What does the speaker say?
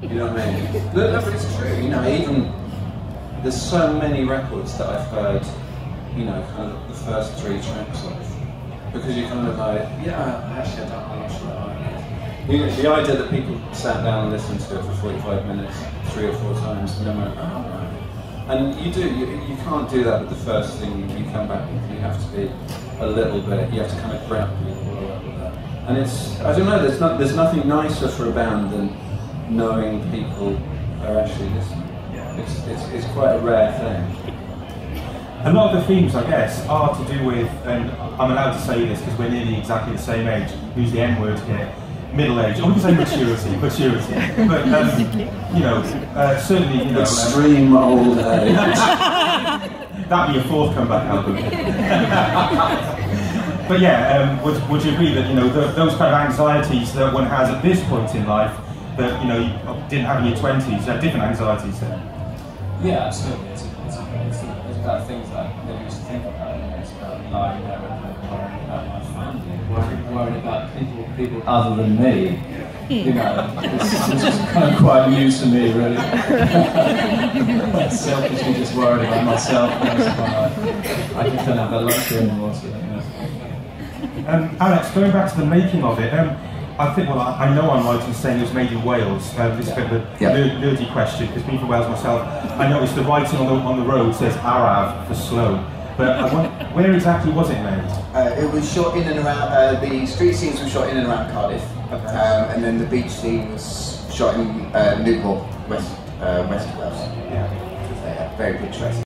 You know what I mean? But it's true, you know, even there's so many records that I've heard, you know, kind of the first 3 tracks of. Because you're kind of like, yeah, actually I'm not sure I like it. You know, the idea that people sat down and listened to it for 45 minutes, 3 or 4 times, and then went, oh, right. And you can't do that with the first thing you come back with. You have to be a little bit, you have to kind of grab people with that. And it's, I don't know, there's nothing nicer for a band than knowing people are actually listening. Yeah. It's quite a rare thing. A lot of the themes, I guess, are to do with, and I'm allowed to say this because we're nearly exactly the same age, use the N-word here, middle age. I wouldn't say maturity, but you know, certainly, you know, extreme old age. That'd be a 4th comeback album. But yeah, would you agree that, you know, those kind of anxieties that one has at this point in life that, you know, you didn't have in your 20s, you had different anxieties then? Yeah, absolutely. It's about things that I never used to think about. You know, it's about lying there and worrying about my family, worrying about people other than me. You know, it's just kind of quite new to me, really. Selfishly just worried about myself. I just don't have that luxury anymore. So, you know. Alex, going back to the making of it, I think, well, I know I'm right in saying it was made in Wales. This is a bit of a nerdy question, because being from Wales myself, I noticed the writing on the road says Araf for slow. But I wonder, where exactly was it made? It was shot in and around, the street scenes were shot in and around Cardiff. Okay. And then the beach scene was shot in Newport, West Wales. Yeah. Very good choice.